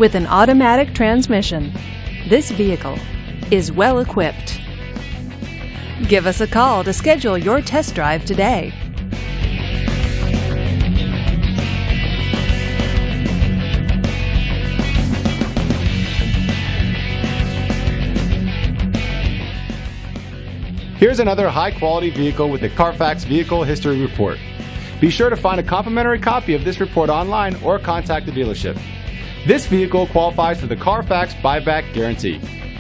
With an automatic transmission, this vehicle is well equipped. Give us a call to schedule your test drive today. Here's another high-quality vehicle with a Carfax Vehicle History Report. Be sure to find a complimentary copy of this report online or contact the dealership. This vehicle qualifies for the Carfax Buyback Guarantee.